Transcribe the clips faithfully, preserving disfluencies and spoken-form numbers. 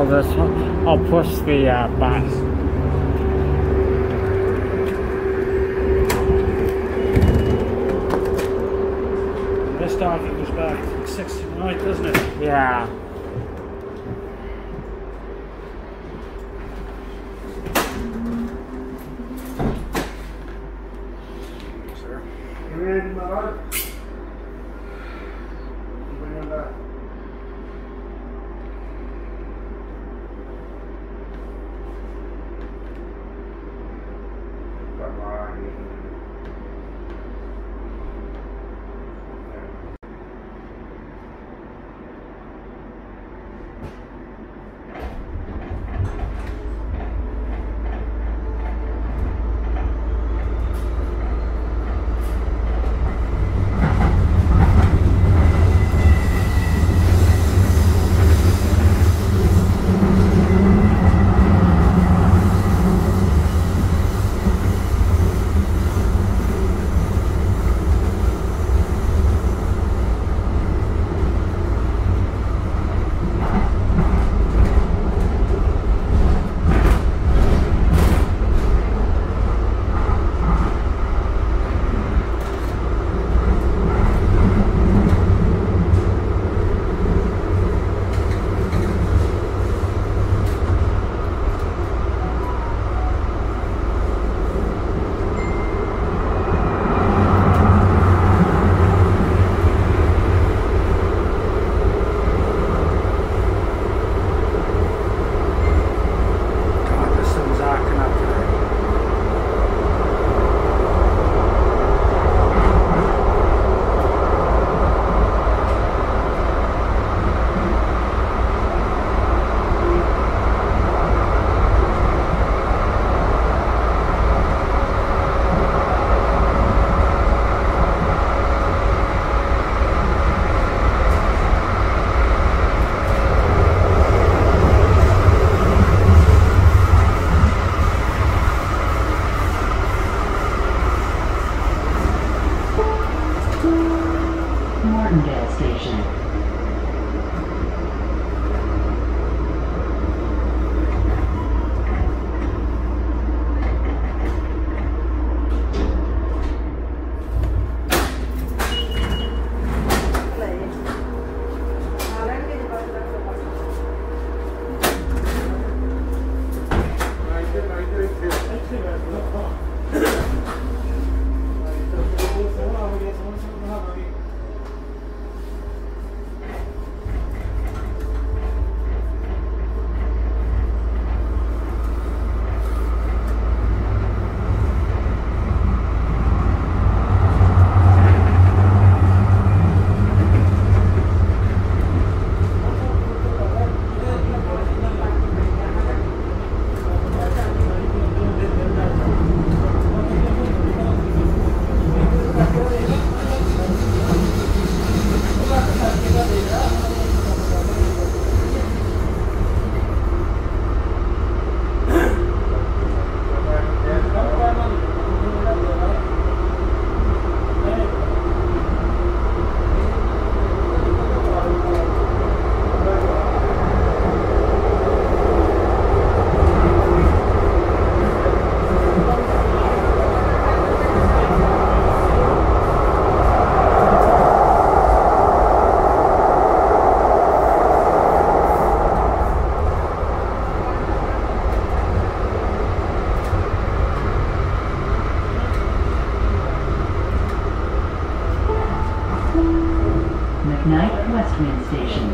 just I'll push the uh, button. This time it goes back to sixty-nine, doesn't it? Yeah. Sir. You ready, my lord? You bring him back. Come on. Martindale Station. McKnight Westwind Station.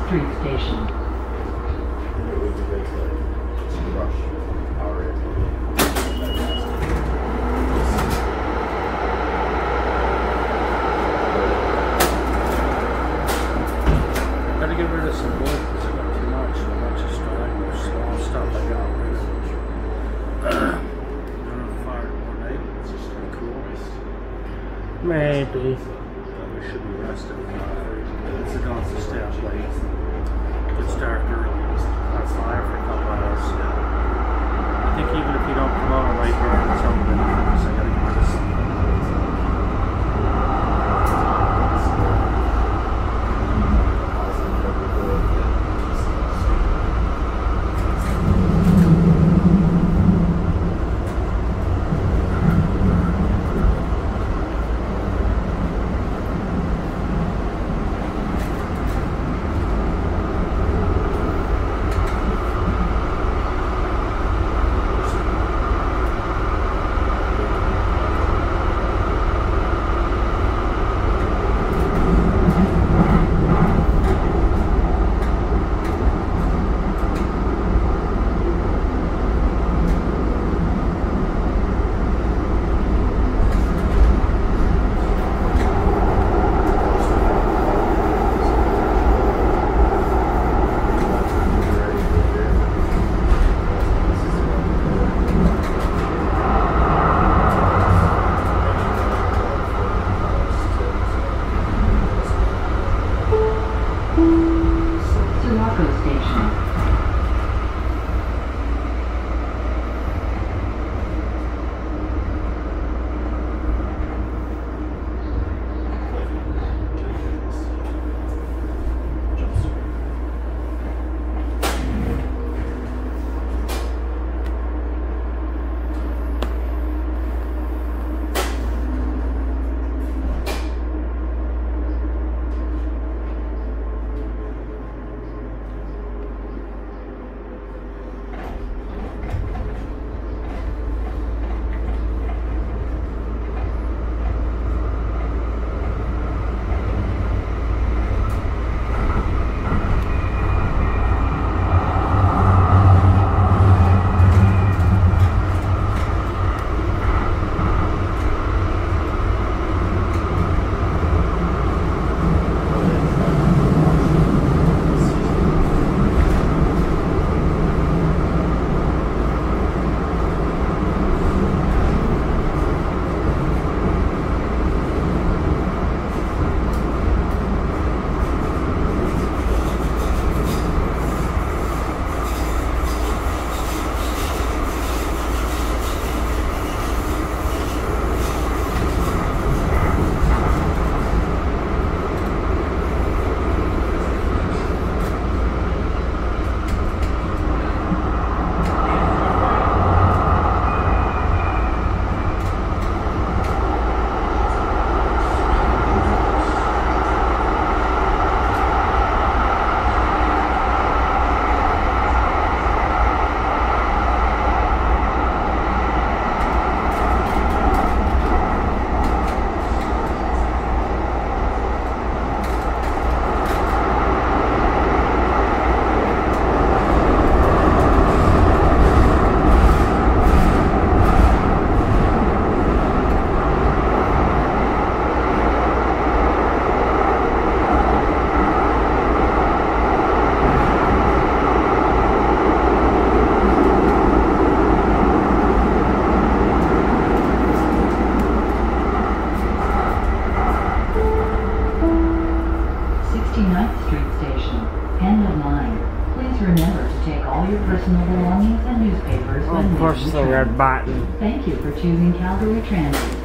Street Station. It would be great to like rush hour in. Gotta get rid of some wood because I got too much. A bunch of stragglers, small stuff I got rid of. Doing a fire tomorrow night. It's just gonna cool. Maybe. We should be rested enough. It's enough to stay up late. It's dark early. At five for a couple hours. I think even if you don't come out, I might burn some of it because I gotta get rid of some. Push the red button. Thank you for choosing Calgary Transit.